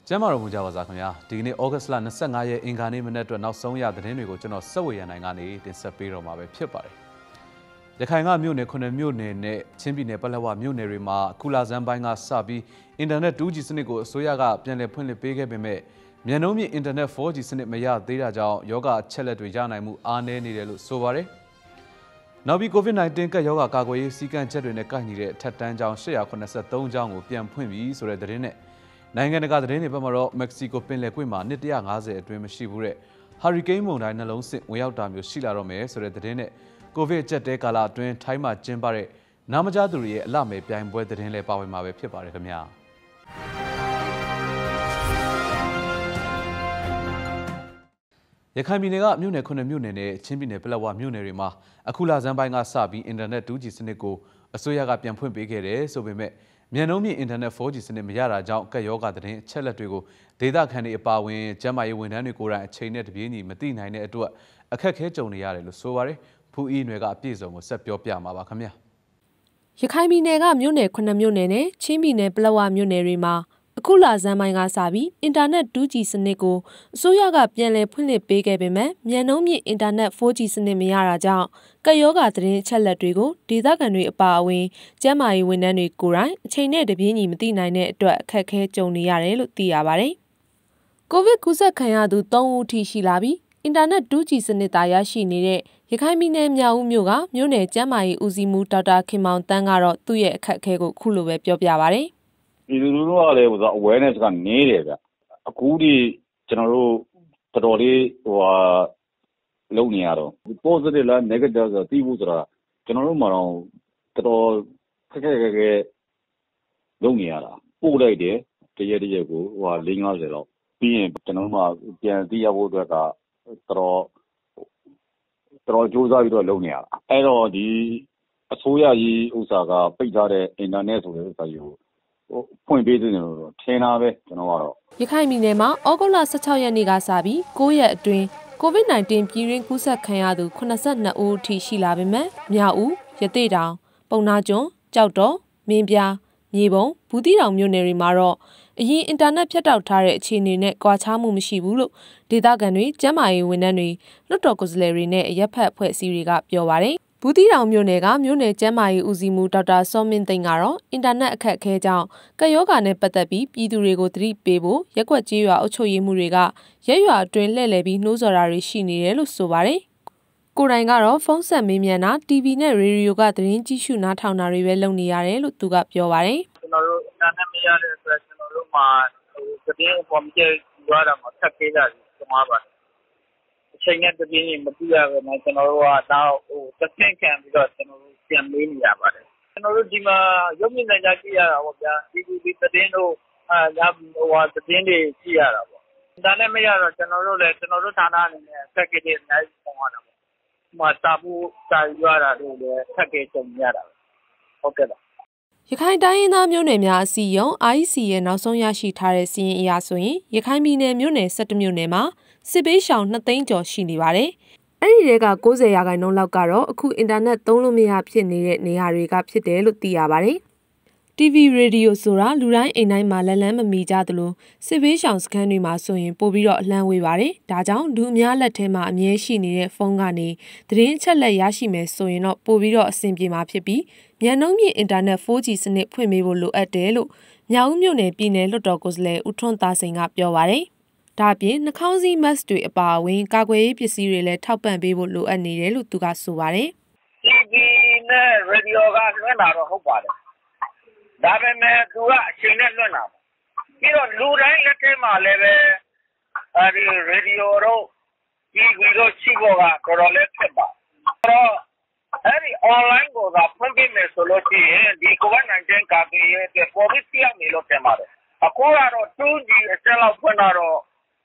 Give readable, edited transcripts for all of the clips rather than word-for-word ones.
Jamaro Mujawazakaya, Digni August La Nasanga, Ingani Minetto, now Sonia, the Nenigo, General Sawi and Angani, in Sapiro Mabe Pipari. The Kanga Mune, Mune, Chimbi Nepalawa, Mune Rima, Kula Zambanga Sabi, Internet 2G Sinigo, Soyaga, Piane Punle Pege Bime, Mianomi Internet 4G Sinit Maya, Data Jao, Yoga, Chelet Vijana, Mu Ane Nidelu, Sovare. Now be COVID-19 Yoga Kagway, Sikan Chetrin, Kani, Tatan Jao, Shea, Conessa, Tonjang, Pian Pumi, so that in it. Nanganaga Pamaro, Mexico Pinle Quima, Nitia Gaze, Dream Shibure, Hurricane Moon, and alone sit without time, Sheila Rome, so that in it. Covid Jete Kala, Twin, Taima, Jimbare, Namajaduri, Lame, Pian Boy, the Henle Power Mabe Pipare. Yakamina, Mune, Mune, Chimbine, Pelawa, Munerima, Akula Zambanga Sabi, Internet 2G Sinico, a Soyaga Pian Pumpigere, so we met. Mianomi Internet 4G Sinemiara, Jauka Yoga, the Chelatugo, Data Candy Pawin, Jamai Winanukura, Chainet Vini, Matina, and Edward, a Kakejoniare, Lusovare, Pui Nega Piso, Sepio Piama Bacamia. Yakami nega mune Kunamune, Chimbine Blawa Munerima, Akula Zamanga Sabi, Internet 2G Sinego, Soyaga Pianle Pune Pegabime, Mianomi Internet 4G Sinemiara Jao. Kayoga Trin Chelatugo, Dida Canry Pawin, Jamai Winanukura, Chainet Vini, Matina, Edward, Kakejoniare, Lutiabare. Covid Kusa Kayadu, Tongu Tishilabi, Internet 2G Sinetaya Shinire. Yakami name Yaumyoga, Mune, Jamai, Uzimu, Tata, Kimount, Tangaro, Tuye, Kakego, Kulu, Piobare. There was awareness got needed. A goody general Tadori or Loniaro. Positive and negative, the Tivusra, General Maro, Tador Loniara. Good idea, the year ago, or Linga Zero. Being General Diavoga, Throw Josa Lonia. I know the Soya Usaga, Pizza, Internet with you. Point business, Tenave, Yakami Nema, Ogola Sataya Nigasabi, Goya Drain, COVID-19 period Kusa Kayadu, Konasat na O T Shilabime, Miau, Yateda, Bonajo, Jaudo, Mimbia, Nibo, Budira Muneri Maro, Ye Internet Pet out Tare, Chini net, Guatamu Mishibulo, Didaganui, Jamai Winanui, Lotokos Larry net, Yapet Pet Siriga, Yoware. Budira Munega, Mune, Jamai, Uzimu, Dada, Somin Thingaro, Internet Cat Kajao, Kayoga ne Patabi, Pidurego 3 Bebo, Yaquajia, Ochoye Muriga, Yaya, Drain Lelebi, Nozorari, Shini, Lusovare. Kurangaro, Fonsa Mimiana, TV net radio gathering, Jishuna Townari, Veloniare, Lutugap Yovare. Changing the being material and I can now the thing can because can mean about it. Norujima, Yomin and Yakia, the Dino, was the Dindi Sierra. Danamia, General, General and Secretary, nice one. Matabu, Sayara, the package of Yara. Okay. Yakai Diana Munemia, CEO, IC and Nasoyashi Taresi Yasui, Yakai Mine Mune, Setamunema. Sibe shall nothing to Shinivare. Any rega goes a yaga no lagaro, cool internet dolomia pianere neariga pide lutiabare. TV radio sura, Lurai and I malalam mijadlo, Sibe shall scanny masoin, Bobiro lanwivare, Dajang, Dumia latema, Mie Shini, Fongani, Drin Chala Yashime, so in not Bobiro simply mapibi, Mianomi internet 4G snip pumebo at delo, Yaumune pine lotokosle, Utonta sing up your worry. Tabi, Nakauzi must do about when Kagwe Pisiri top and be able to and needed to Gasuvare. Radio Gana, Hopper. Davame, Dura, China Luna. You don't lure any radio, we go Chigoga, Corole Pemba. Any online goes up, pumping the solution, the COVID-19 copy, the Policia Milotema. A Coraro 2G, Stella Ponaro.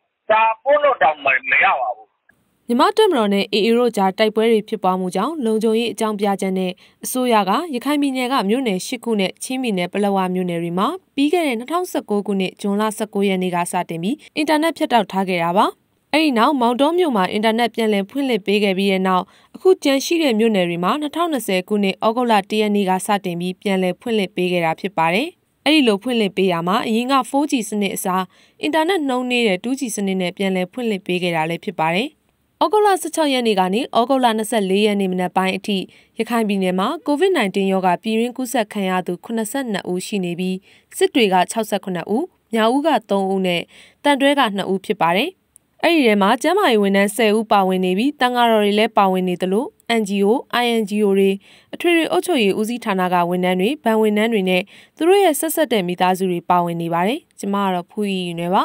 Nimatam Rone, Eroja, Typewary Pipamuja, Lojoy, Jampiajane, Soyaga, Yakaminega, Mune, Shikune, Chimine, Palawa Munerima, bigger and Towsa Gogune, Jona Sakoya Niga Satemi, Internet Pet out Tageraba. Now, Mount Domuma, Internet Pianle Pule Big now, a good Janshire Munerima, Natanase Gune, Ogola Tia Niga Satemi, Pianle Pule Big Pipare. အဲ့ဒီလိုဖွင့်လှစ်ပေးရမှာအရင်က 4G စနစ်အစားအင်တာနက်နှုန်းနေတဲ့ 2G စနစ်နဲ့ပြန်လည်ဖွင့်လှစ်ပေးခဲ့တာလည်းဖြစ်ပါတယ်။ဩဂုတ်လ16ရက်နေ့ကနေဩဂုတ်လ24ရက်နေ့မနက်ပိုင်းအထိရခိုင်ပြည်နယ်မှာ COVID-19 ရောဂါပြည်တွင်းကူးစက်ခံရသူ82ဦးရှိနေပြီးစစ်တွေက68ဦးမြောက်ဦးက3ဦးနဲ့တန်တွဲက2ဦးဖြစ်ပါတယ်။အဲ့ဒီထဲမှာကျန်းမာရေးဝန်ထမ်း10ဦးပါဝင်နေပြီးတန်ဃာတော်တွေလည်းပါဝင်နေသလို NGO, INGO တွေအထွေထွေအုပ်ချုပ်ရေးဦးစီးဌာနကဝန်ထမ်းတွေဗန်ဝန်ထမ်းတွေနဲ့သူတို့ရဲ့ဆက်ဆက်တဲ့မိသားစုတွေပါဝင်နေပါတယ်။ကျမကတော့ဖူးရီယူနေပါ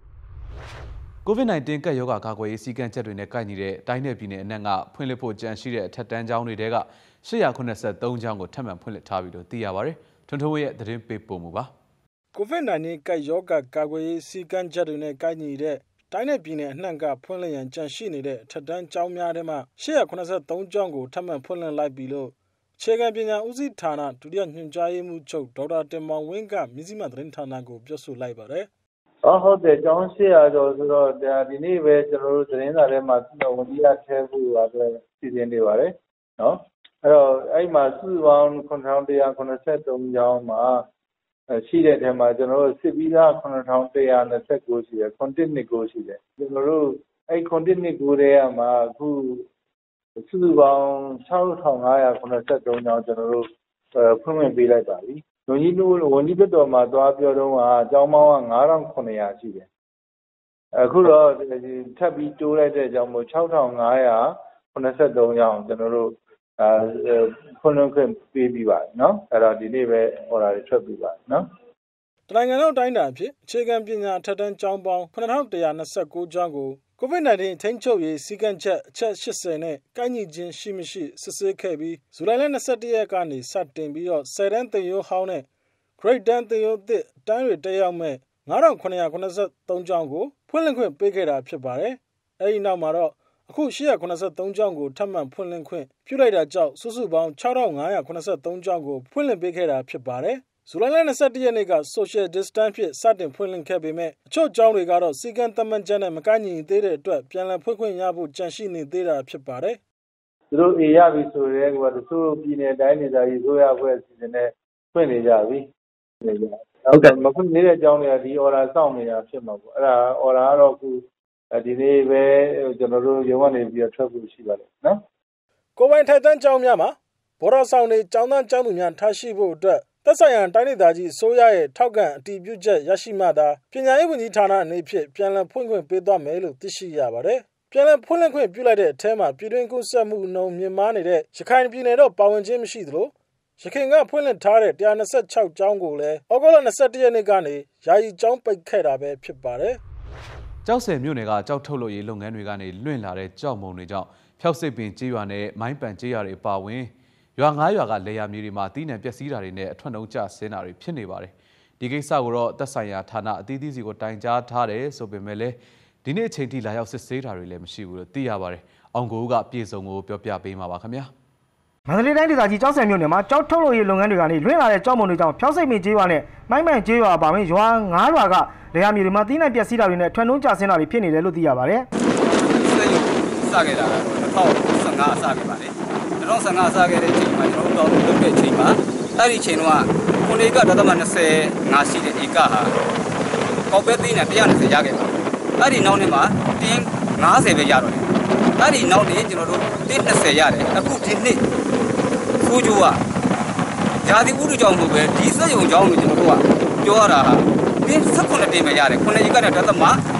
COVID-19 ကပ်ရောဂါကာကွယ်ရေးစည်းကမ်းချက်တွေနဲ့ကိုက်ညီတဲ့တိုင်းနယ်ပြည်နယ်အနှံ့ကဖွင့်လှစ်ဖို့ကြံရှိတဲ့အထက်တန်းကျောင်းတွေထဲက883ကျောင်းကိုထပ်မံဖွင့်လှစ်ထားပြီလို့သိရပါတယ်။ထွန်းထွန်းရဲ့သတင်းပေးပို့မှုပါ။ COVID-19 ကပ်ရောဂါကာကွယ်ရေးစည်းကမ်းချက်တွေနဲ့ကိုက်ညီတဲ့တိုင်းနယ်ပြည်နယ်အနှံ့ကဖွင့်လှစ်ရန်ကြံရှိနေတဲ့အထက်တန်းကျောင်းများထဲမှာ883ကျောင်းကိုထပ်မံဖွင့်လှစ်လိုက်ပြီလို့အခြေခံပညာဦးစီးဌာနဒုတိယညွှန်ကြားရေးမှူးချုပ်ဒေါက်တာတင်မောင်ဝင်းကမြစည်းမသတင်းဌာနကိုပြောဆိုလိုက်ပါတယ်ဟုတ်တယ်ကျောင်း800ကျော်ဆိုတော့ဒီနေ့ပဲကျွန်တော်တို့သတင်းစာထဲမှာဝန်ကြီးအထက်ဖို့အတွက်စီစဉ်နေပါတယ်နော်အဲ့တော့အဲ့မှာစုပေါင်း9183ကျောင်းမှာရှိတဲ့ထဲမှာကျွန်တော်တို့စစ်ပြီးသား9129ရှိတယ်929ရှိတယ်ကျွန်တော်တို့အဲ့929ထဲမှာအခုစုပေါင်း6583ကျောင်းကျွန်တော်တို့ဖွင့်ပေးလိုက်ပါပြီဝန်ကြီးဘက်တော်မှာသွားပြောတော့ကျောင်းပေါင်း9900ရှိတယ်အခုတော့ထပ်ပြီးတိုးလိုက်တဲ့အကြောင်းမို့6583ကျောင်းကျွန်တော်တို့ဖွင့်ခွင့်ပေးပြီးပါနော်အဲ့တော့ဒီနေ့ပဲဟောတာတွေထွက်ပြီးပါနော်တနိုင်ငံလုံးတိုင်းတာဖြစ်အခြေခံပညာထက်တန်းကျောင်းပေါင်း9129ကျောင်းကိုCOVID-19 ထိန်းချုပ်ရေးစည်းကမ်းချက်အချက်80နဲ့ကိုက်ညီခြင်းရှိမရှိစစ်ဆေးခဲ့ပြီးဇူလိုင်လ21ရက်ကနေစတင်ပြီးတော့10တန်းသင်ရိုးဟောင်းနဲ့ Grade 10သင်ရိုးသစ်တန်းတွေတက်ရောက်မဲ့9983ကျောင်းကိုဖွင့်လှစ်ခွင့်ပေးခဲ့တာဖြစ်ပါတယ်။အဲဒီနောက်မှာတော့အခု883ကျောင်းကိုထပ်မံဖွင့်လှစ်ခွင့်ပြုလိုက်တာကြောင့်စုစုပေါင်း6583ကျောင်းကိုဖွင့်လှစ်ပေးခဲ့တာဖြစ်ပါတယ်။ဇူလိုင်လ21ရက်နေ့က Social Distance ဖြင့်စတင်ဖွင့်လှစ်ခဲ့ပေမဲ့အချို့ကျောင်းတွေကတော့စီကံသတ်မှတ်ချက်နဲ့မကိုက်ညီသေးတဲ့အတွက်ပြန်လည်ဖွင့်ခွင့်ရဖို့ကြန့်ရှိနေသေးတာဖြစ်ပါတယ်။သူတို့အေးရပြီဆိုရဲကတချို့ပြည်နယ်တိုင်းဒေသကြီးဆိုရဖွဲ့စီစဉ်နဲ့ဖွင့်နေကြပြီ။ဟုတ်ကဲ့မဖွင့်သေးတဲ့ကျောင်းတွေကဒီ order စောင့်နေတာဖြစ်မှာပေါ့။အဲ့ဒါ order ကတော့အခုဒီနေ့ပဲကျွန်တော်တို့ရုံးကနေပြီးထွက်ဖို့ရှိပါတယ်နော်။ကိုယ်ပိုင်ထိုက်တန်းကျောင်းများမှာဘော်ဒါဆောင်တွေကျောင်းသားကျောင်းသူများထားရှိဖို့အတွက်သက်ဆိုင်ရာတိုင်းဒေသကြီးအစိုးရရဲ့ထောက်ခံအတည်ပြုချက်ရရှိမှသာပညာရေးဝန်ကြီးဌာနအနေဖြင့်ပြန်လည်ဖွင့်ခွင့်ပေးသွားမယ်လို့သိရှိရပါတယ်။ပြန်လည်ဖွင့်လှစ်ခွင့်ပြုလိုက်တဲ့အထက်မှာပြည်တွင်းကူးစက်မှုနှုန်းမြင့်မားနေတဲ့ရခိုင်ပြည်နယ်တော့ပါဝင်ခြင်းမရှိသလိုရခိုင်ကဖွင့်လှစ်ထားတဲ့126ကျောင်းကိုလည်းဩဂုတ်လ21ရက်နေ့ကနေယာယီကျောင်းပိတ်ခဲ့တာပဲဖြစ်ပါတယ်။ကျောက်ဆယ်မြို့နယ်ကကျောက်ထုတ်လုပ်ရေးလုပ်ငန်းတွေကနေလွင့်လာတဲ့ကြောက်မုံတွေကြောင့်ဖျောက်စစ်ပင်ကြေးရွာနဲ့မိုင်းပန်ကြေးရွာတွေပါဝင်ရွာ9ရွာကလေယာမြေတွေမှာတီးနှံပျက်စီးတာတွေနဲ့အထွတ်နှုံကျဆင်းတာတွေဖြစ်နေပါတယ်။ဒီကိစ္စကိုတော့သက်ဆိုင်ရာဌာနအသီးသီးစီကိုတိုင်ကြားထားတယ်ဆိုပေမဲ့လည်းဒီနေ့အချိန်ထိလာရောက်စစ်ဆေးတာတွေလည်းမရှိဘူးလို့သိရပါတယ်။အောင်ကိုဦးကပြည်စုံကိုပြောပြပေးမှာပါခင်ဗျာ။မန္တလေးတိုင်းဒေသကြီးကျောက်ဆယ်မြို့နယ်မှာကျောက်ထုတ်လုပ်ရေးလုပ်ငန်းတွေကနေလွင့်လာတဲ့ကြောက်မုံတွေကြောင့်ဖျောက်စိတ်ပင်ကြေးရွာနဲ့မိုင်းပန်ကြေးရွာပါဝင်ရွာ9ရွာကလေယာမြေတွေမှာတီးနှံပျက်စီးတာတွေနဲ့အထွတ်နှုံကျဆင်းတာတွေဖြစ်နေတယ်လို့သိရပါတယ်။စခဲ့တာ2015အစခဲ့ပါလေ2015အစခဲ့တဲ့အချိန်မှာကျွန်တော်တို့လုပ်တဲ့အချိန်မှာအဲ့ဒီအချိန်တော့ခုနေကဒသမ25ရှိတဲ့ဧကဟာကောက်ပဲသိနေ120ရခဲ့ပါအဲ့ဒီနောက်နေ့မှာတင်း90ပဲရတော့တယ်အဲ့ဒီနောက်နေ့ကျွန်တော်တို့တင်း20ရတယ်အခုဒီနှစ်ဖိုးကျိုးကဂျာတိဥဒုကြောင့်မဟုတ်ပဲဒီစက်ရုံကြောင့်လို့ကျွန်တော်တို့ကပြောရတာဟာတင်း18တင်းပဲရတယ်ခုနေဧကနဲ့ဒသမ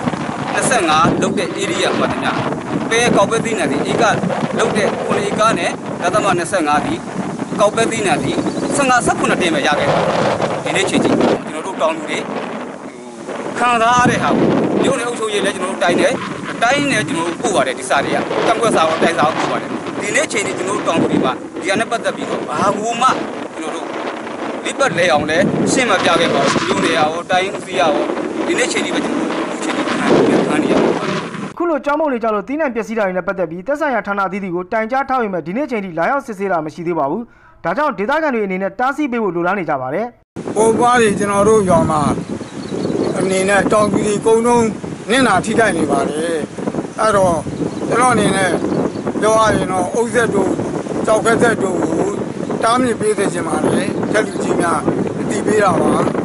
25လုပ်တဲ့ area မှာတင်ညာပဲကောက်ပဲသိနေတယ်ဧကလုပ်တဲ့ခုနေဧကနဲ့ဒသမ25ဒီကောက်ပဲသိနေတယ်18တင်းပဲရခဲ့ဒီနေ့ချိန်ကြီးကျွန်တော်တို့တောင်းလူတွေခံစားရတဲ့ဟာကိုမြို့နယ်အုပ်ချုပ်ရေးလည်းကျွန်တော်တို့တိုင်းတယ်ကျွန်တော်တို့ပို့ပါတယ်ဒီစာတွေကကန့်ကွက်စာကိုတိုင်းစာကိုပို့ပါတယ်ဒီနေ့ချိန်ကြီးကျွန်တော်တို့တောင်းလူတွေမှာဒီကနေ့ပတ်သက်ပြီးတော့ဘာကူမှကျွန်တော်တို့လိပတ်လဲအောင်လဲရှင်းမပြခဲ့ပါဘူးမြို့နယ်ရောတိုင်းဦးစီးရောဒီနေ့ချိန်ကြီးပဲကျွန်တော်တို့ချိန်ကြီးခံနေရပါတယ်ခုလိုကြောင်းမုံတွေကြောင့်လို့တီးနှံပျက်စီးတာတွေနဲ့ပတ်သက်ပြီးသက်ဆိုင်ရာဌာနအသီးသီးကိုတိုင်ကြားထားပေမဲ့ဒီနေ့ချိန်ထိလာရောက်စစ်ဆေးတာမရှိသေးပါဘူး။ဒါကြောင့်ဒေသခံတွေအနေနဲ့တားဆီးပေးဖို့လိုလားနေကြပါတယ်။ပေါ်ပွားတွေကျွန်တော်တို့ရွာမှာအနေနဲ့တောင်ပြည်ကုန်းလုံးနင့်နာထိခိုက်နေပါတယ်။အဲ့တော့ကျွန်တော်အနေနဲ့ပြောရရင်တော့အုပ်ဆက်တို့ကြောက်ခက်ဆက်တို့ကိုတားမြစ်ပေးစေချင်ပါတယ်။ထက်လူကြီးများအတိပေးတာပါ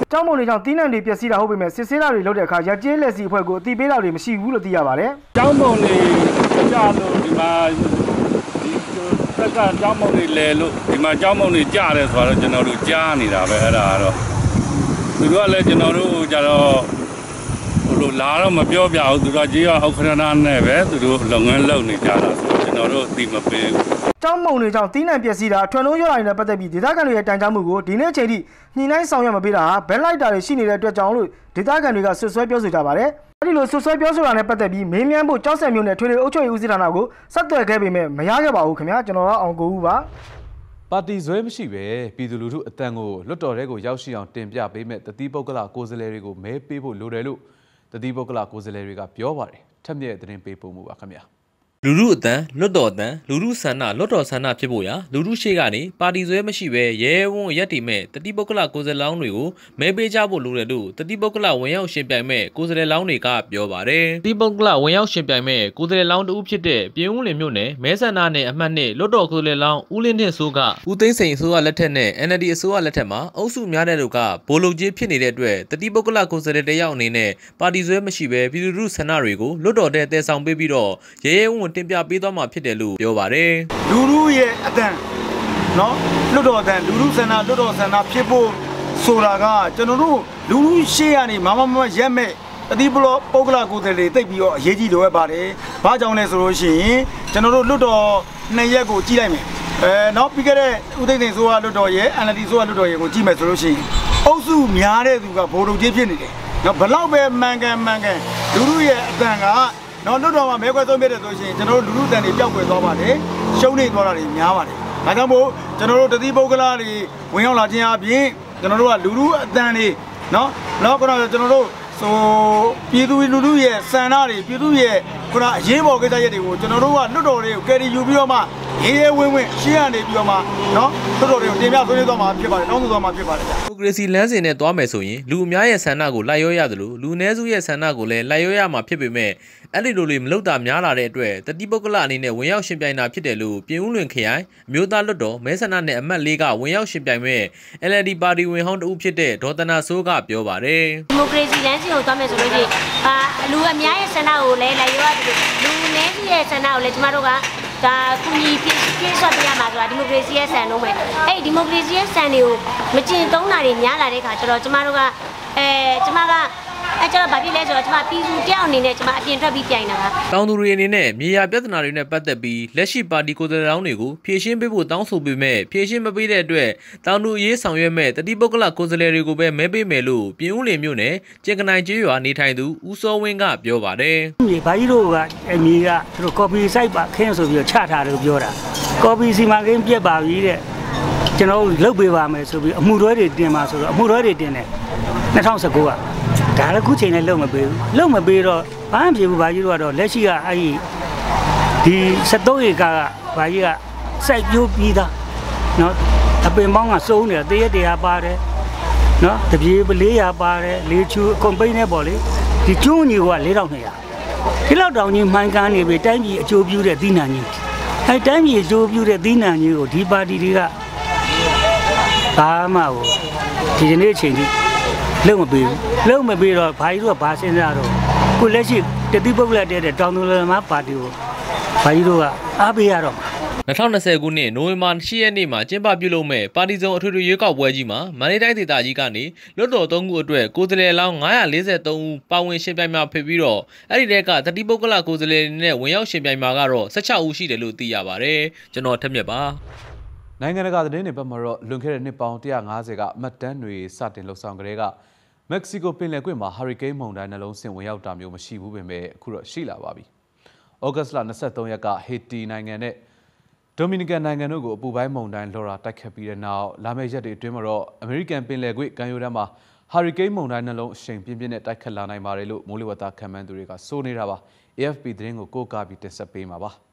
ကျောင်းမုံတွေကြောင့်တီးနှံတွေပျက်စီးတာဟုတ်ပေမဲ့စစ်ဆေးတာတွေလုပ်တဲ့အခါရကြေးလက်စီအဖွဲ့ကိုအတိပေးတာတွေမရှိဘူးလို့သိရပါတယ်။ကျောင်းမုံတွေကြာလို့ဒီမှာဒီတက်ကကျောင်းမုံတွေလဲလို့ဒီမှာကျောင်းမုံတွေကြာတယ်ဆိုတော့ကျွန်တော်တို့ကြားနေတာပဲအဲ့ဒါကတော့သူတို့ကလည်းကျွန်တော်တို့ကြတော့လို့လာတော့မပြောပြဘူးသူတို့ကြီးကအောက်ခရနာနဲ့ပဲသူတို့လုပ်ငန်းလုပ်နေကြတာဆိုတော့ကျွန်တော်တို့သိမပေးဘူးကျောင်းမုံတွေကြောင့်တီးနှံပျက်စီးတာထွန်းလုံးရွာတွေနဲ့ပတ်သက်ပြီးဒေသခံတွေရဲ့တိုင်ကြားမှုကိုဒီနေ့ချိန်ထိညှိနှိုင်းဆောင်ရွက်မပေးတာဘက်လိုက်တာတွေရှိနေတဲ့အတွက်ကြောင့်လို့ဒေသခံတွေကဆွဆွဲပြောဆိုကြပါတယ်အဲဒီလိုဆွဆွဲပြောဆိုတာနဲ့ပတ်သက်ပြီးမေးမြန်းဖို့ကြောက်စံမျိုးနဲ့ထွေထွေအုပ်ချုပ်ရေးဦးစီးဌာနကိုဆက်သွယ်ခဲ့ပေမဲ့မရခဲ့ပါဘူးခင်ဗျာကျွန်တော်ကအောင်ကိုဦးပါပါတီဇွဲမရှိပဲပြည်သူလူထုအတန်ကိုလွတ်တော်တွေကိုရောက်ရှိအောင်တင်ပြပေးမဲ့တတိပုဂ္ဂလကိုယ်စားလှယ်တွေကိုမဲပေးဖို့လိုတယ်လို့တတိပုဂ္ဂလကိုယ်စားလှယ်တွေကပြောပါတယ်ထက်မြက်သတင်းပေးပို့မှုပါခင်ဗျာလူထုအတန်လွတ်တော်အတန်လူထုဆန္ဒလွတ်တော်ဆန္ဒဖြစ်ဖို့ရာလူထုရှိကနေပါတီဆွဲမရှိပဲရဲဝံ့ရက်တီမဲ့တတိပုဂ္ဂလကိုယ်စားလှယ်လောင်းတွေကိုမဲပေးကြဖို့လိုတယ်လို့တတိပုဂ္ဂလဝင်ရောက်ရှင်ပြိုင်မဲ့ကိုယ်စားလှယ်လောင်းတွေကပြောပါတယ်တတိပုဂ္ဂလဝင်ရောက်ရှင်ပြိုင်မဲ့ကိုယ်စားလှယ်လောင်းတဦးဖြစ်တဲ့ပြည်ဦးလင်မြို့နယ်မဲဆန္ဒနယ်အမှတ်2လွတ်တော်ကိုယ်စားလှယ်လောင်းဦးလင်းထင်ဆိုးကဦးသိန်းစိန်အစိုးရလက်ထက်နဲ့ NLD အစိုးရလက်ထက်မှာအုပ်စုများတဲ့လူကဘိုလ်လုကြီးဖြစ်နေတဲ့အတွက်တတိပုဂ္ဂလကိုယ်စားလှယ်တယောက်အနေနဲ့ပါတီဆွဲမရှိပဲပြည်သူလူထုဆန္ဒတွေကိုလွတ်တော်တဲ့တည်ဆောင်ပေးပြီးတော့ရဲဝံ့တင်ပြပေးသွားမှာဖြစ်တယ်လို့ပြောပါတယ်လူထုရဲ့အတန်နော်လွတ်တော်အတန်လူထုဆန္ဒလွတ်တော်ဆန္ဒဖြစ်ဖို့ဆိုတာကကျွန်တော်တို့လူထုရှေ့ကနေမရက်မဲ့တတိပုဂ္ဂလကိုယ်စားလှယ်တိတ်ပြီးတော့အရေးကြီးလိုအပ်ပါတယ်။ဘာကြောင့်လဲဆိုလို့ရှိရင်ကျွန်တော်တို့လွတ်တော်2ရက်ကိုကြည့်လိုက်မယ်။နောက်ပြီးခဲ့တဲ့ဦးသိန်းစိန်ဆိုကလွတ်တော်ရဲ့ NLD ဆိုကလွတ်တော်ရဲ့ကိုကြည့်မယ်ဆိုလို့ရှိရင်အုပ်စုများတဲ့သူကဗိုလ်ချုပ်ကြီးဖြစ်နေတယ်။နော်ဘလောက်ပဲမှန်ကန်လူထုရဲ့အတန်ကနော်လွတ်တော်မှာမဲခွဲဆုံးပြတဲ့ဆိုရှင်ကျွန်တော်တို့လူထုတန်တွေပျောက်ကွယ်သွားပါတယ်ရှုံးနေသွားတာတွေများပါတယ်ဒါကြောင့်မို့ကျွန်တော်တို့တတိပုဂ္ဂလတွေဝင်ရောက်လာခြင်းအပြင်ကျွန်တော်တို့ကလူထုအတန်တွေနော်နောက်ကတော့ကျွန်တော်တို့ဆိုပြည်သူလူထုရဲ့စံနာတွေပြည်သူရဲ့ခုနအရေးပေါ်ကိစ္စရပ်တွေကိုကျွန်တော်တို့ကလွတ်တော်တွေကိုကယ်ရီယူပြီးတော့မှရေးရဲဝင်းရှေ့ကနေပြီးတော့မှနော်လွတ်တော်တွေကိုတင်ပြဆွေးနွေးသွားမှာဖြစ်ပါတယ်တောင်းဆိုသွားမှာဖြစ်ပါတယ်ဒီမိုကရေစီလမ်းစဉ်နဲ့သွားမယ်ဆိုရင်လူအများရဲ့ဆန္ဒကိုလိုက်ရောရသလိုလူနည်းစုရဲ့ဆန္ဒကိုလည်းလိုက်ရောရမှာဖြစ်ပေမဲ့အဲ့ဒီလိုတွေမလုပ်တာများလာတဲ့အတွက်တတိပုဂ္ဂလအနေနဲ့ဝင်ရောက်ရှင်ပြိုင်တာဖြစ်တယ်လို့ပြင်ဦးလွင်ခရိုင်အမျိုးသားလွတ်တော်မဲဆန္ဒနယ်အမှတ်4ကဝင်ရောက်ရှင်ပြိုင်မဲ့ NLD ပါတီဝင်ဟောင်းတဦးဖြစ်တဲ့ဒေါ်တနာစိုးကပြောပါတယ်ဒီမိုကရေစီလမ်းစဉ်ကိုသွားမယ်ဆိုလို့ရှိရင်လူအများရဲ့ဆန္ဒကိုလည်းလိုက်ရောရတယ်လူနည်းစုရဲ့ဆန္ဒကိုလည်းကျမတို့ကဒါကူညီပြည့်စွက်ပြရမှာဆိုတာဒီမိုကရေစီရဲ့ဆန်လုံးပဲအဲ့ဒီမိုကရေစီရဲ့ဆန်တွေကိုမကျင့်သုံးတာတွေများလာတဲ့အခါကျတော့ကျမတို့ကကျမကအဲ့ကျတော့ဘာဖြစ်လဲဆိုတော့ကျမပြည်သူတယောက်အနေနဲ့ကျမအပြင်ထွက်ပြီးပြိုင်တာပါတောင်သူတွေအနေနဲ့မြေယာပြဿနာတွေနဲ့ပတ်သက်ပြီးလက်ရှိပါတီကိုယ်စားလှယ်လောင်းတွေကိုဖြည့်ရှင်းပေးဖို့တောင်းဆိုပေမဲ့ဖြည့်ရှင်းမပေးတဲ့အတွက်တောင်သူအရေးဆောင်ရွက်မဲ့တတိပုဂ္ဂလကိုယ်စားလှယ်တွေကိုပဲမဲပေးမယ်လို့ပြင်ဦးလင်မြို့နယ်ကျင်ကနိုင်ကျေးရွာနေထိုင်သူဦးစောဝင်းကပြောပါတယ်မြေဘာကြီးတို့ကအမြေကသူတို့ copy site ပါခင်းဆိုပြီးတော့ချထားတယ်ပြောတာ copy စီမံကိန်းပြက်ပါပြီတဲ့ကျွန်တော်လုပ်ပေးပါမယ်ဆိုပြီးအမှုတွဲတွေတင်ပါဆိုတော့အမှုတွဲတွေတင်တယ်2019ကဒါလည်းခုချိန်နဲ့လုံမပေးဘူးလုံမပေးတော့ဘာမှမဖြစ်ဘူးဘာကြီးတို့ကတော့လက်ရှိကအဲ့ဒီ73ဧကကဘာကြီးကစိုက်ပျိုးပြီးသားနော်အပင်ပေါင်းကစုံနေတာတရက်တရားပါတယ်နော်တပြေ400ပါတယ်လေချူအကုန်ပိန်းနေပေါ့လေဒီကျွန်းကြီးက4200ဒီလောက်တောင်ကြီးမှန်ကန်နေပြီတိုင်းပြည်အကျိုးပြုတဲ့သီးနှံကြီးအဲတိုင်းပြည်အကျိုးပြုတဲ့သီးနှံကြီးကိုဒီပါတီတွေကဘာမှဒီနေ့အချိန်ကြီးလုံမပေးဘူးလုံမပေးတော့ဘာကြီးတို့ကဘာစဉ်းစားတော့ကိုလက်ရှိတတိပုဂ္ဂလတဲ့တောင်သူလယ်သမားပါတီကိုဘာကြီးတို့ကအားပေးရတော့ 2020ခုနှစ်နိုဝင်ဘာ10ရက်နေ့မှာကျင်းပပြုလုပ်မဲ့ပါတီစုံအထွေထွေရွေးကောက်ပွဲကြီးမှာမန္တလေးတိုင်းဒေသကြီးကနေလွတ်တော်3ခုအတွက်ကိုယ်စားလှယ်လောင်း943ဦးပါဝင်ရှင်ပြိုင်မှာဖြစ်ပြီးတော့အဲ့ဒီတဲကတတိပုဂ္ဂလကိုယ်စားလှယ်နဲ့ဝင်ရောက်ရှင်ပြိုင်မှာကတော့16ဦးရှိတယ်လို့သိရပါတယ်ကျွန်တော်ထက်မြက်ပါနိုင်ငံတကာသတင်းတွေဘက်မှာတော့လွန်ခဲ့တဲ့နှစ်ပေါင်း150ကမှတ်တမ်းတွေစတင်လှုပ်ဆောင်ကြတဲ့ကမက္ကဆီကိုပင်လယ်ကွေ့မှာဟာရီကိန်းမုန်တိုင်းနှလုံးဆင်ဝင်ရောက်တာမျိုးမရှိဘူးပေမဲ့အခုတော့ရှိလာပါပြီ။ဩဂတ်စ်လ23ရက်ကဟေတီနိုင်ငံနဲ့ဒိုမီနီကန်နိုင်ငံတို့ကိုအပူပိုင်းမုန်တိုင်းလော်ရာတိုက်ခတ်ပြီးတဲ့နောက်လာမယ့်ရက်တွေအတွင်းမှာတော့အမေရိကန်ပင်လယ်ကွေ့ကမ်းရိုးတန်းမှာဟာရီကိန်းမုန်တိုင်းနှလုံးအရှိန်ပြင်းပြင်းနဲ့တိုက်ခတ်လာနိုင်ပါတယ်လို့မိုးလေဝသခန့်မှန်းသူတွေကဆိုနေတာပါ။ AFP သတင်းကိုကိုးကားပြီးတင်ဆက်ပေးမှာပါ။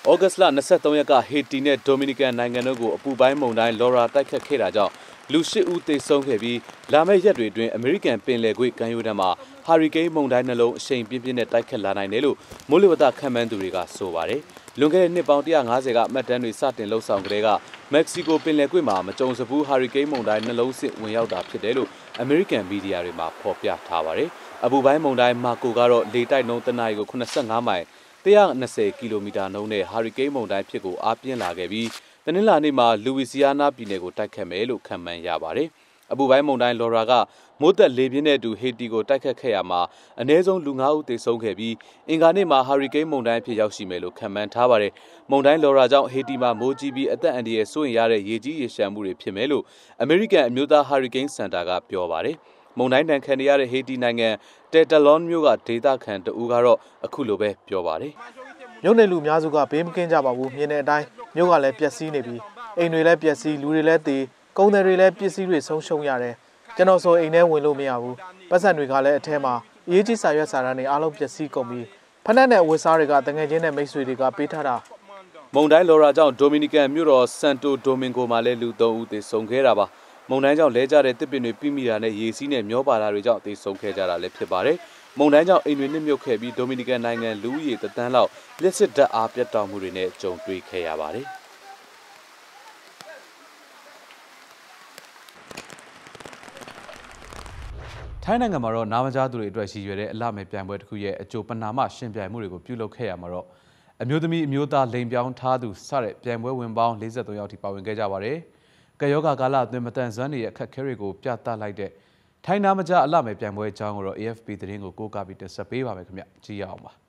ဩဂတ်လ23ရက်ကဟေတီနဲ့ဒိုမီနီကန်နိုင်ငံတို့ကိုအပူပိုင်းမုန်တိုင်းလော်ရာတိုက်ခတ်ခဲ့တာကြောင့်လူ8ဦးသေဆုံးခဲ့ပြီးလာမယ့်ရက်တွေအတွင်းအမေရိကန်ပင်လယ်ကွေ့ကမ်းရိုးတန်းမှာဟာရီကိန်းမုန်တိုင်းနှလုံးအရှိန်ပြင်းပြင်းနဲ့တိုက်ခတ်လာနိုင်တယ်လို့မိုးလေဝသခန့်မှန်းသူတွေကဆိုပါတယ်။လွန်ခဲ့တဲ့နှစ်ပေါင်း150ကမှတ်တမ်းတွေစတင်လှုပ်ဆောင်ကြတဲ့ကမက္ကဆီကိုပင်လယ်ကွေ့မှာမကြုံစဘူးဟာရီကိန်းမုန်တိုင်းနှလုံးစစ်ဝင်ရောက်တာဖြစ်တယ်လို့အမေရိကန်မီဒီယာတွေမှာဖော်ပြထားပါတယ်။အပူပိုင်းမုန်တိုင်းမာကိုကတော့လေတိုက်နှုန်းတနအီကို85မိုင်120ကီလိုမီတာနှုန်းနဲ့ဟာရီကိန်းမုန်တိုင်းဖြစ်ကိုအားပြင်းလာခဲ့ပြီးတနင်္လာနေ့မှာလူဝီစီယာနာပြည်နယ်ကိုတိုက်ခတ်မယ်လို့ခန့်မှန်းရပါတယ်။အပူပိုင်းမုန်တိုင်းလော်ရာကမိုးသက်လေပြင်းတဲ့အတူဟေတီကိုတိုက်ခတ်ခဲ့ရမှာအနည်းဆုံးလူ9ဦးသေဆုံးခဲ့ပြီးအင်္ဂါနေ့မှာဟာရီကိန်းမုန်တိုင်းဖြစ်ရောက်ရှိမယ်လို့ခန့်မှန်းထားပါတယ်။မုန်တိုင်းလော်ရာကြောင့်ဟေတီမှာမိုးကြီးပြီးအသက်အန္တရာယ်စိုးရိမ်ရတဲ့ရေကြီးရေရှမ်းမှုတွေဖြစ်မယ်လို့အမေရိကန်အမျိုးသားဟာရီကိန်းစင်တာကပြောပါတယ်။မုန်တိုင်းတန်ခံရတဲ့ဟေတီနိုင်ငံတက်တလွန်မြို့ကဒေသခံတဦးကတော့အခုလိုပဲပြောပါတယ်။မြို့နယ်လူအများစုကဘေးမကင်းကြပါဘူးမြင်တဲ့အတိုင်းမြို့ကလည်းပျက်စီးနေပြီးအိမ်တွေလည်းပျက်စီးလူတွေလည်းသေကုန်တယ်တွေလည်းပစ္စည်းတွေဆုံးရှုံးရတယ်ကျွန်တော်ဆိုအိမ်ထဲဝင်လို့မရဘူးပတ်စံတွေကလည်းအထဲမှာအရေးကြီးစာရွက်စာတမ်းတွေအားလုံးပျက်စီးကုန်ပြီးဖက်နဲ့အဝတ်စားတွေကတငယ်ချင်းနဲ့မိတ်ဆွေတွေကပေးထားတာမုန်တိုင်းလော်ရာကြောင့်ဒိုမီနီကန်မြို့တော်ဆန်တိုဒိုမင်ဂိုမှာလည်းလူ3ဦးသေဆုံးခဲ့တာပါမုန်တိုင်းကြောင့်လဲကျတဲ့တစ်ပင်တွေပြိမိတာနဲ့ရေစီးနဲ့မျောပါတာတွေကြောင့်သေဆုံးခဲ့ကြတာလည်းဖြစ်ပါတယ်မုန်တိုင်းကြောင့်အိမ်တွေနှစ်မြုပ်ခဲ့ပြီးဒိုမီနီကန်နိုင်ငံလူဦးရေတန်းလောက်လျှက်စစ်ဓာတ်အားပြတ်တောက်မှုတွေနဲ့ကြုံတွေ့ခဲ့ရပါတယ်ထိုင်းနိုင်ငံမှာတော့နာမကြားသူတွေအတွက်ရည်ရွယ်တဲ့အလှမဲ့ပြိုင်ပွဲတစ်ခုရဲ့အကျိုးပနာမရှင်ပြိုင်မှုတွေကိုပြုလုပ်ခဲ့ရမှာတော့အမျိုးသမီးအမျိုးသားလိန်ပြောင်းထားသူစတဲ့ပြိုင်ပွဲဝင်ပေါင်း43ယောက်ထိပါဝင်ခဲ့ကြပါတယ်။ကယောဂကာလအတွင်းမတန်ဆွမ်းတွေရဲ့အခက်အခဲတွေကိုပြသလိုက်တဲ့ထိုင်းနာမကြားအလှမဲ့ပြိုင်ပွဲအကြောင်းကိုတော့ AFP သတင်းကိုကိုးကားပြီးတင်ဆက်ပေးပါမယ်ခင်ဗျ။ကြည့်ရအောင်ပါ။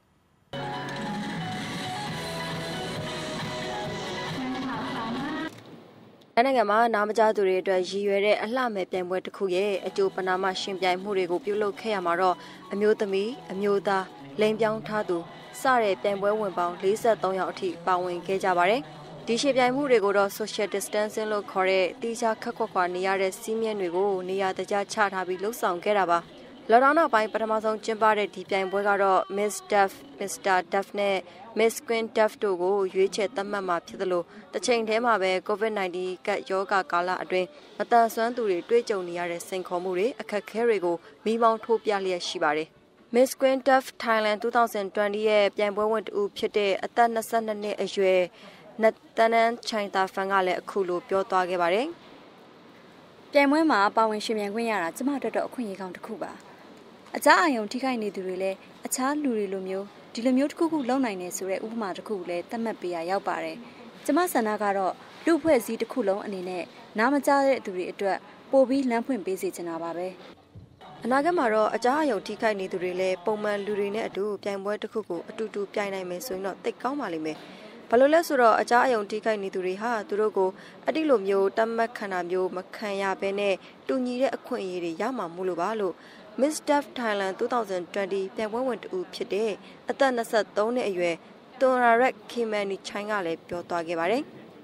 နိုင်ငံမှာနာမကြားသူတွေအတွက်ရည်ရွယ်တဲ့အလှမဲ့ပြိုင်ပွဲတစ်ခုရဲ့အကျိုးပနာမရှင်ပြိုင်မှုတွေကိုပြုလုပ်ခဲ့ရမှာတော့အမျိုးသမီးအမျိုးသားလိန်ပြောင်းထားသူစတဲ့ပြိုင်ပွဲဝင်ပေါင်း43ယောက်အထိပါဝင်ခဲ့ကြပါတယ်။ဒီရှင်ပြိုင်မှုတွေကိုတော့ social distancing လို့ခေါ်တဲ့တိကျခက်ခွက်ခွာနေရတဲ့စီးမြင့်တွေကိုနေရာတကျချထားပြီးလှုပ်ဆောင်ခဲ့တာပါ။လော်ဒေါင်းနောက်ပိုင်းပထမဆုံးကျင်းပတဲ့ဒီပြိုင်ပွဲကတော့ Miss Duff, Mr. Duff နဲ့ Miss Queen Duff တို့ကိုရွေးချယ်သတ်မှတ်မှာဖြစ်သလိုတစ်ချိန်တည်းမှာပဲ COVID-19 ကပ်ရောဂါကာလအတွင်းမတန်ဆွမ်းသူတွေတွေ့ကြုံနေရတဲ့စိန်ခေါ်မှုတွေအခက်အခဲတွေကိုမိမောင်းထိုးပြလျက်ရှိပါတယ်။ Miss Queen Duff Thailand 2020ရဲ့ပြိုင်ပွဲဝင်တူဖြစ်တဲ့အသက်22နှစ်အရွယ်နတန်နန်ချိုင်တာဖန်ကလည်းအခုလိုပြောသွားခဲ့ပါတယ်။ပြိုင်ပွဲမှာပါဝင်ရှင်ပြိုင်ခွင့်ရတာကျမတို့တော့အခွင့်အရေးကောင်းတစ်ခုပါ။အကြအာယုံထိခိုက်နေသူတွေလည်းအခြားလူတွေလိုမျိုးဒီလိုမျိုးတစ်ခုခုလုပ်နိုင်နေဆိုတဲ့ဥပမာတစ်ခုလည်းသတ်မှတ်ပေးရရောက်ပါတယ်။ကျမဆန္ဒကတော့လူဖွဲ့စည်းတစ်ခုလုံးအနေနဲ့နားမကြားတဲ့သူတွေအတွက်ပို့ပြီးလမ်းဖွင့်ပေးစေချင်တာပါပဲ။အနာဂတ်မှာတော့အကြအာယုံထိခိုက်နေသူတွေလည်းပုံမှန်လူတွေနဲ့အတူပြိုင်ပွဲတစ်ခုကိုအတူတူပြိုင်နိုင်မယ်ဆိုရင်တော့သိကောင်းပါလိမ့်မယ်။ဘာလို့လဲဆိုတော့အကြအာယုံထိခိုက်နေသူတွေဟာသူတို့ကိုအတိလိုမျိုးတတ်မှတ်ခံတာမျိုးမခံရဘဲနဲ့တူညီတဲ့အခွင့်အရေးတွေရမှာမို့လို့ပါလို့ Miss Duff Thailand 2020ပြိုင်ပွဲဝင်တူဖြစ်တဲ့အသက်23နှစ်အရွယ်တွန်ရာရက်ခေမန်နီချိုင်းကလည်းပြောသွားခဲ့ပါတယ်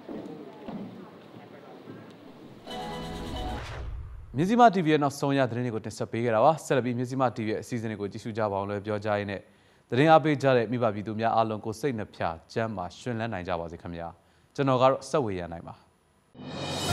မြင်းစီမ TV ရဲ့နောက်ဆုံးရသတင်းတွေကိုတင်ဆက်ပေးခဲ့တာပါဆက်လက်ပြီးမြင်းစီမ TV ရဲ့အစီအစဉ်တွေကိုကြည့်ရှုကြပါအောင်လို့ပြောကြားရင်းနဲ့သတင်းအားပေးကြတဲ့မိဘပြည်သူများအားလုံးကိုစိတ်နှဖျားကျမ်းမာရှင်လန်းနိုင်ကြပါစေခင်ဗျာကျွန်တော်ကတော့ဆက်ဝေရနိုင်ပါ